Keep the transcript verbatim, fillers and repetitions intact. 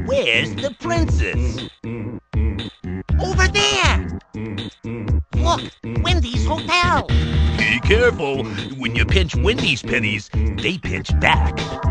Where's the princess? Over there! Look, Wendy's hotel! Be careful. When you pinch Wendy's pennies, they pinch back.